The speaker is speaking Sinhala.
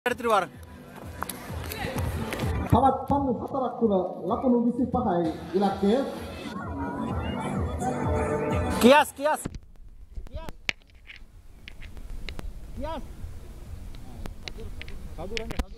තවත් පන්දු 4ක් තුල ලකුණු 25යි ඉලක්කය. කියාස් කදුරන්නේ